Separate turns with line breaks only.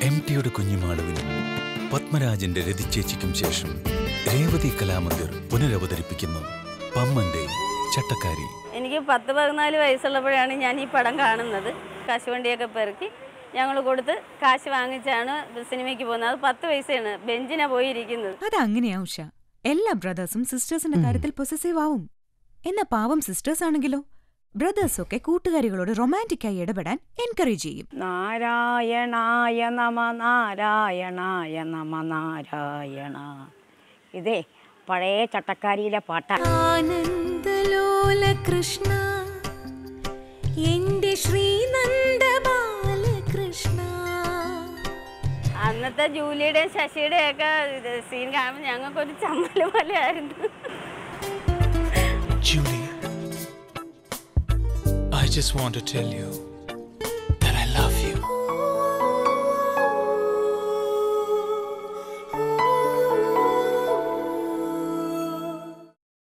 എംടിയുടെ കുഞ്ഞുമാളുവിനും പത്മരാജന്റെ രതിച്ചേച്ചിക്കും ശേഷം രേവതി കലാമന്ദിർ പുനരവതരിപ്പിക്കുന്നു പമ്മന്റെ ചട്ടക്കാരി.
എനിക്ക് 10-14 വയസ്സുള്ളപ്പോഴാണ് ഞാൻ ഈ പടം കാണുന്നത്. കശുവണ്ടിയൊക്കെ പെറുക്കി ഞങ്ങൾ കൊടുത്ത് കാശ് വാങ്ങിച്ചാണ് സിനിമയ്ക്ക് പോകുന്നത്. അത് 10 വയസ്സാണ് ബെഞ്ചിനാ പോയിരിക്കുന്നത്.
അതങ്ങനെയാ ഉഷ. എല്ലാ ബ്രദേഴ്സും സിസ്റ്റേഴ്സിന്റെ കാര്യത്തിൽ പൊസസീവ് ആവും. എന്നാ പാവം സിസ്റ്റേഴ്സ് ആണെങ്കിലോ ബ്രദേഴ്സൊക്കെ കൂട്ടുകാരികളോട് റൊമാൻറ്റിക്കായി ഇടപെടാൻ എൻകറേജ് ചെയ്യും.
നാരായണായ നമ നാരായണായ നമ നാരായണ. ഇതേ പഴയ ചട്ടക്കാരിയിലെ പാട്ടാണ്.
ആനന്ദലോല കൃഷ്ണ എന്റെ ശ്രീനന്ദ ബാലകൃഷ്ണ.
അന്നത്തെ ജൂലിയുടെയും ശശിയുടെയും ഒക്കെ സീൻ കാണുമ്പോൾ ഞങ്ങൾക്കൊരു ചമ്മല് പോലെയായിരുന്നു.
Julie, I just want to tell you.